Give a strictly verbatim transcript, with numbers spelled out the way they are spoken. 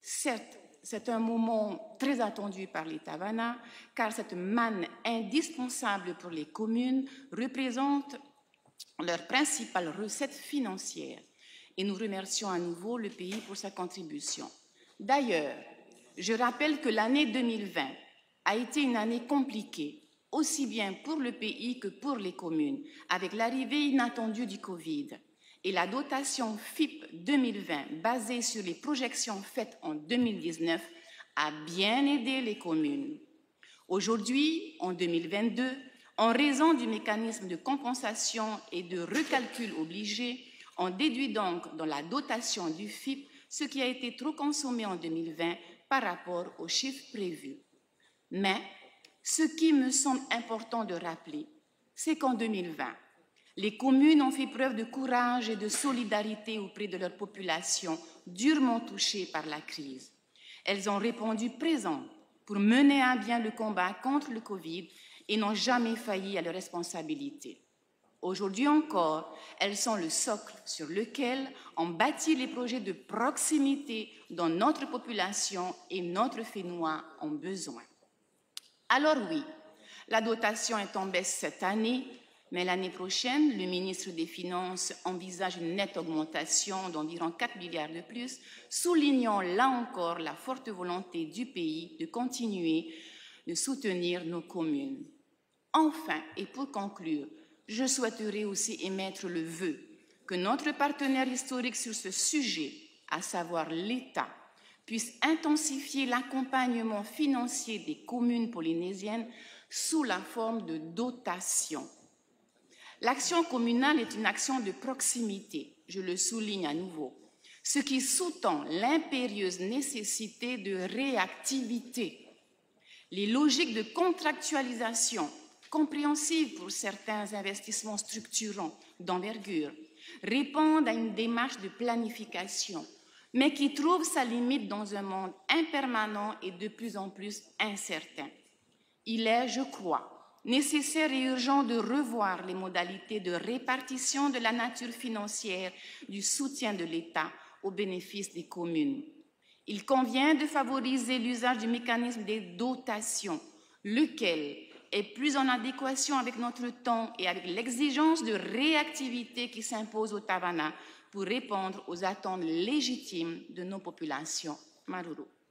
Certes, c'est un moment très attendu par les Tavana, car cette manne indispensable pour les communes représente leur principale recette financière. Et nous remercions à nouveau le pays pour sa contribution. D'ailleurs, je rappelle que l'année deux mille vingt a été une année compliquée, aussi bien pour le pays que pour les communes, avec l'arrivée inattendue du Covid. Et la dotation F I P deux mille vingt, basée sur les projections faites en deux mille dix-neuf, a bien aidé les communes. Aujourd'hui, en deux mille vingt-deux, en raison du mécanisme de compensation et de recalcul obligé, on déduit donc dans la dotation du F I P ce qui a été trop consommé en deux mille vingt par rapport aux chiffres prévus. Mais ce qui me semble important de rappeler, c'est qu'en deux mille vingt, les communes ont fait preuve de courage et de solidarité auprès de leur population durement touchée par la crise. Elles ont répondu présentes pour mener à bien le combat contre le Covid et n'ont jamais failli à leurs responsabilités. Aujourd'hui encore, elles sont le socle sur lequel on bâtit les projets de proximité dont notre population et notre Fénois ont besoin. Alors oui, la dotation est en baisse cette année, mais l'année prochaine, le ministre des Finances envisage une nette augmentation d'environ quatre milliards de plus, soulignant là encore la forte volonté du pays de continuer de soutenir nos communes. Enfin, et pour conclure, je souhaiterais aussi émettre le vœu que notre partenaire historique sur ce sujet, à savoir l'État, puisse intensifier l'accompagnement financier des communes polynésiennes sous la forme de dotations. L'action communale est une action de proximité, je le souligne à nouveau, ce qui sous-tend l'impérieuse nécessité de réactivité. Les logiques de contractualisation, compréhensibles pour certains investissements structurants d'envergure, répondent à une démarche de planification, mais qui trouve sa limite dans un monde impermanent et de plus en plus incertain. Il est, je crois, nécessaire et urgent de revoir les modalités de répartition de la nature financière du soutien de l'État au bénéfice des communes. Il convient de favoriser l'usage du mécanisme des dotations, lequel est plus en adéquation avec notre temps et avec l'exigence de réactivité qui s'impose au Tavana pour répondre aux attentes légitimes de nos populations. Maruru.